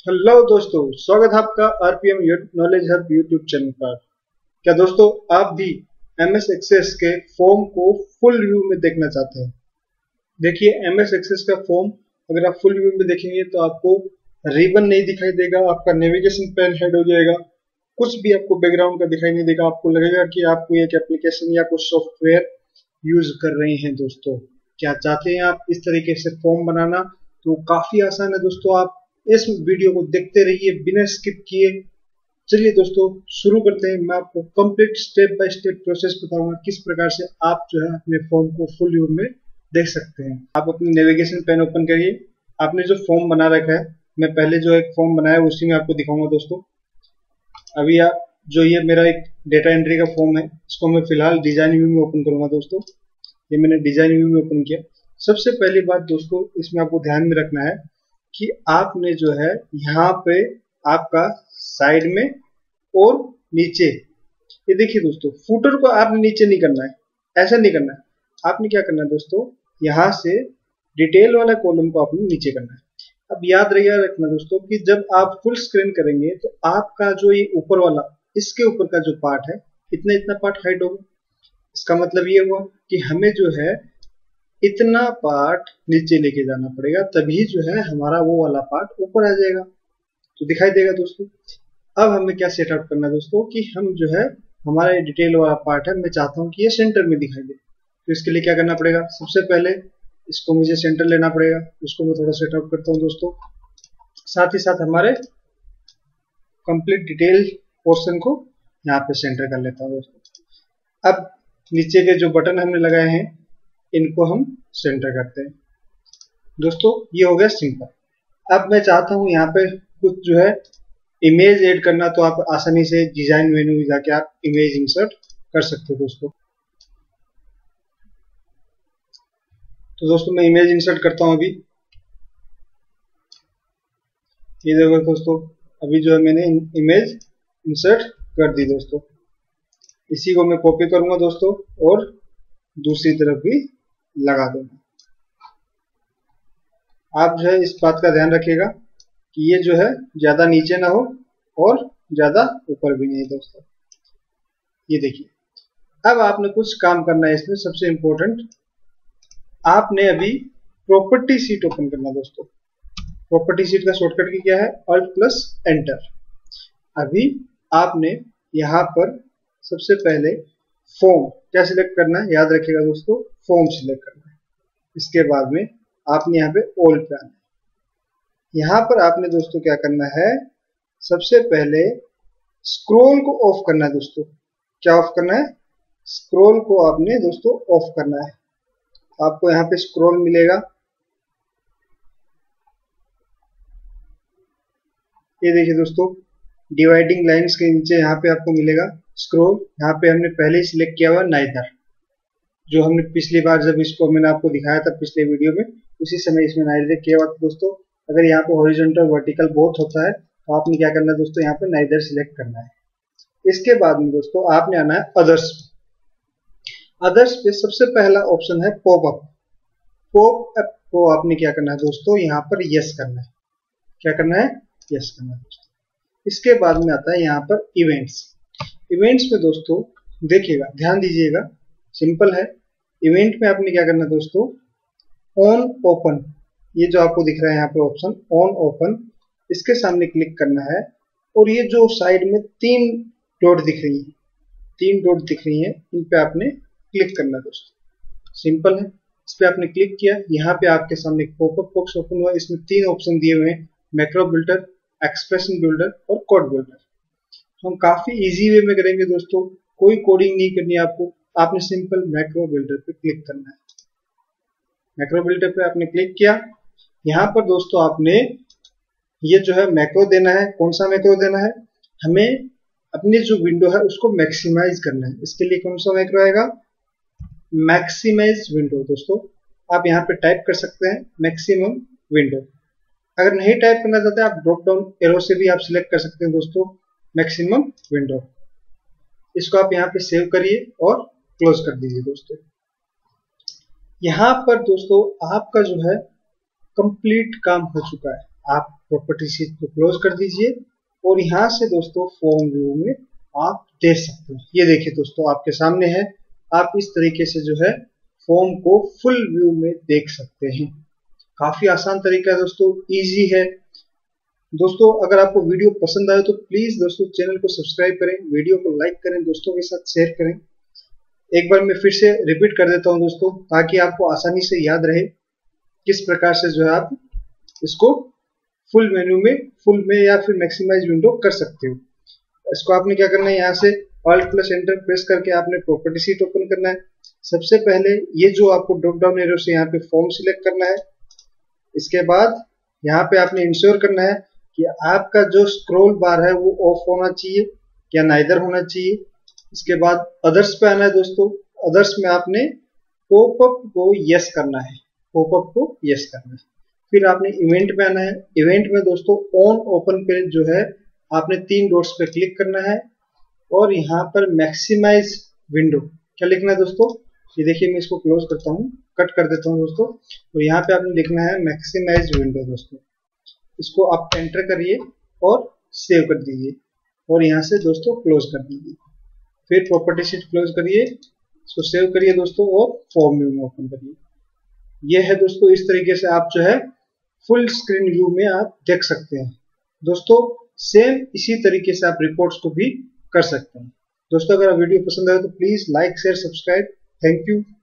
Hello दोस्तों, स्वागत है आपका RPM knowledge hub YouTube channel पर। क्या दोस्तों आप भी एमएस एक्सेस के फॉर्म को फुल व्यू में देखना चाहते हैं? देखिए, एमएस एक्सेस का फॉर्म अगर आप फुल व्यू में देखेंगे तो आपको रिबन नहीं दिखाई देगा, आपका नेविगेशन पैन हाइड हो जाएगा, कुछ भी आपको बैकग्राउंड का दिखाई नहीं देगा। आपको लगेगा कि आप कोई एक एप्लीकेशन या कुछ सॉफ्टवेयर यूज कर रहे हैं। दोस्तों, क्या चाहते हैं आप इस तरीके से फॉर्म बनाना? तो काफी आसान है दोस्तों, आप इस वीडियो को देखते रहिए बिना स्किप किए। चलिए दोस्तों शुरू करते हैं। मैं आपको complete step by step process बताऊंगा किस प्रकार से आप जो है अपने फॉर्म को फुल व्यू में देख सकते हैं। आप अपने नेविगेशन पेन ओपन करिए। आपने जो फॉर्म बना रखा है, मैं पहले जो एक फॉर्म बनाया है उसी में आपको दिखाऊंगा दोस्तों। अभी आप जो ये मेरा एक डेटा एंट्री का फॉर्म है, इसको मैं फिलहाल डिजाइन व्यू में ओपन करूंगा दोस्तों। ये मैंने डिजाइन व्यू में ओपन किया। सबसे पहली बात दोस्तों इसमें आपको ध्यान में रखना है कि आपने जो है यहाँ पे आपका साइड में और नीचे, ये देखिए दोस्तों, फुटर को आपने नीचे नहीं करना है, ऐसा नहीं करना है। आपने क्या करना है दोस्तों, यहाँ से डिटेल वाला कॉलम को आपने नीचे करना है। अब याद रखना दोस्तों कि जब आप फुल स्क्रीन करेंगे तो आपका जो ये ऊपर वाला, इसके ऊपर का जो पार्ट है, इतना इतना पार्ट हाइड होगा। इसका मतलब ये हुआ कि हमें जो है इतना पार्ट नीचे लेके जाना पड़ेगा, तभी जो है हमारा वो वाला पार्ट ऊपर आ जाएगा, तो दिखाई देगा दोस्तों। अब हमें क्या सेट आउट करना है दोस्तों कि हम जो है हमारा डिटेल वाला पार्ट है, मैं चाहता हूँ कि ये सेंटर में दिखाई दे। तो इसके लिए क्या करना पड़ेगा, सबसे पहले इसको मुझे सेंटर लेना पड़ेगा। इसको मैं थोड़ा सेट आउट करता हूँ दोस्तों। साथ ही साथ हमारे कंप्लीट डिटेल पोर्शन को यहाँ पे सेंटर कर लेता हूँ दोस्तों। अब नीचे के जो बटन हमने लगाए हैं इनको हम सेंटर करते हैं दोस्तों। ये हो गया सिंपल। अब मैं चाहता हूँ यहाँ पे कुछ जो है इमेज ऐड करना, तो आप आसानी से डिजाइन मेन्यू में जाके आप इमेज इंसर्ट कर सकते हो दोस्तों। तो दोस्तों मैं इमेज इंसर्ट करता हूँ अभी। ये देखो दोस्तों, अभी जो है मैंने इमेज इंसर्ट कर दी दोस्तों। इसी को मैं कॉपी करूंगा दोस्तों और दूसरी तरफ भी लगा दूंगा। आप जो है इस बात का ध्यान रखिएगा कि ये जो है ज्यादा नीचे ना हो और ज्यादा ऊपर भी नहीं दोस्तों। ये देखिए, अब आपने कुछ काम करना है इसमें। सबसे इंपॉर्टेंट, आपने अभी प्रॉपर्टी सीट ओपन करना दोस्तों। प्रॉपर्टी सीट का शॉर्टकट की क्या है, Alt प्लस एंटर। अभी आपने यहाँ पर सबसे पहले फॉर्म क्या सिलेक्ट करना है, याद रखिएगा दोस्तों, फॉर्म सिलेक्ट करना है। इसके बाद में आपने यहाँ पे ऑल पे आना है। यहाँ पर आपने दोस्तों क्या करना है, सबसे पहले स्क्रॉल को ऑफ करना है दोस्तों। क्या ऑफ करना है, स्क्रॉल को आपने दोस्तों ऑफ करना है। आपको यहाँ पे स्क्रॉल मिलेगा, ये देखिए दोस्तों, डिवाइडिंग लाइंस के नीचे यहाँ पे आपको मिलेगा स्क्रॉल। यहाँ पे हमने पहले ही सिलेक्ट किया हुआ नाइदर, जो हमने पिछली बार जब इसको मैंने आपको दिखाया था पिछले वीडियो में, उसी समय इसमें नाइदर किया हुआ था दोस्तों। अगर यहाँ पे हॉरिजॉन्टल वर्टिकल बहुत होता है तो आपने क्या करना है दोस्तों, यहाँ पे नाइदर सिलेक्ट करना है। इसके बाद में दोस्तों आपने आना है अदर्स। अदर्स पे सबसे पहला ऑप्शन है पॉपअप। पॉपअप को आपने क्या करना है दोस्तों, यहाँ पर यस करना है। क्या करना है, यस करना है दोस्तों। इसके बाद में आता है यहाँ पर इवेंट्स। इवेंट्स में दोस्तों देखिएगा, ध्यान दीजिएगा, सिंपल है। इवेंट में आपने क्या करना है दोस्तों, ऑन ओपन, ये जो आपको दिख रहा है यहाँ पर ऑप्शन ऑन ओपन, इसके सामने क्लिक करना है। और ये जो साइड में तीन डॉट दिख रही है, तीन डॉट दिख रही है, इन पे आपने क्लिक करना है दोस्तों। सिंपल है, इस पे आपने क्लिक किया। यहाँ पे आपके सामने एक पॉपअप बॉक्स ओपन हुआ। इसमें तीन ऑप्शन दिए हुए हैं, मैक्रो बिल्डर, एक्सप्रेशन बिल्डर और कोड बिल्डर। हम काफी इजी वे में करेंगे दोस्तों, कोई कोडिंग नहीं करनी है आपको। आपने सिंपल मैक्रो बिल्डर पे क्लिक करना है। मैक्रो बिल्डर पे आपने क्लिक किया। यहाँ पर दोस्तों आपने ये जो है मैक्रो देना है। कौन सा मैक्रो देना है, हमें अपनी जो विंडो है उसको मैक्सिमाइज करना है। इसके लिए कौन सा मैक्रो आएगा, मैक्सिमाइज विंडो दोस्तों। आप यहाँ पे टाइप कर सकते हैं मैक्सिमम विंडो। अगर नहीं टाइप करना चाहते आप ड्रॉप डाउन एरो से भी आप सिलेक्ट कर सकते हैं दोस्तों मैक्सिमम विंडो। इसको आप यहाँ पे सेव करिए और क्लोज कर दीजिए दोस्तों। यहाँ पर दोस्तों आपका जो है कंप्लीट काम हो चुका है। आप प्रॉपर्टी शीट को क्लोज कर दीजिए और यहाँ से दोस्तों फॉर्म व्यू में आप देख सकते हैं। ये देखिए दोस्तों आपके सामने है, आप इस तरीके से जो है फॉर्म को फुल व्यू में देख सकते हैं। काफी आसान तरीका है दोस्तों, इजी है। दोस्तों अगर आपको वीडियो पसंद आए तो प्लीज दोस्तों चैनल को सब्सक्राइब करें, वीडियो को लाइक करें, दोस्तों के साथ शेयर करें। एक बार मैं फिर से रिपीट कर देता हूं दोस्तों, ताकि आपको आसानी से याद रहे किस प्रकार से जो है आप इसको फुल मेन्यू में, फुल में या फिर मैक्सिमाइज विंडो कर सकते हो। इसको आपने क्या करना है, यहाँ से Alt प्लस एंटर प्रेस करके आपने प्रॉपर्टी शीट ओपन करना है। सबसे पहले ये जो आपको ड्रॉप डाउन एरो से यहाँ पे फॉर्म सिलेक्ट करना है। इसके बाद यहाँ पे आपने इंश्योर करना है कि आपका जो स्क्रॉल बार है वो ऑफ होना चाहिए या नाइदर होना चाहिए। इसके बाद अदर्स पे आना है दोस्तों, अदर्स में आपने पॉपअप को यस करना है, पॉपअप को यस करना है। फिर आपने इवेंट पे आना है, इवेंट में दोस्तों ऑन ओपन पे जो है आपने 3 डॉट्स पे क्लिक करना है और यहाँ पर मैक्सिमाइज विंडो क्या लिखना है दोस्तों, ये देखिए मैं इसको क्लोज करता हूँ, कट कर देता हूँ दोस्तों, और यहाँ पे आपने लिखना है मैक्सिमाइज विंडो दोस्तों। इसको आप एंटर करिए और सेव कर दीजिए और यहाँ से दोस्तों क्लोज कर दीजिए। फिर प्रॉपर्टी शीट क्लोज करिए, इसको सेव करिए दोस्तों और फॉर्म व्यू में ओपन करिए। यह है दोस्तों, इस तरीके से आप जो है फुल स्क्रीन व्यू में आप देख सकते हैं। दोस्तों सेम इसी तरीके से आप रिपोर्ट्स को भी कर सकते हैं। दोस्तों अगर वीडियो पसंद आए तो please like share subscribe. Thank you.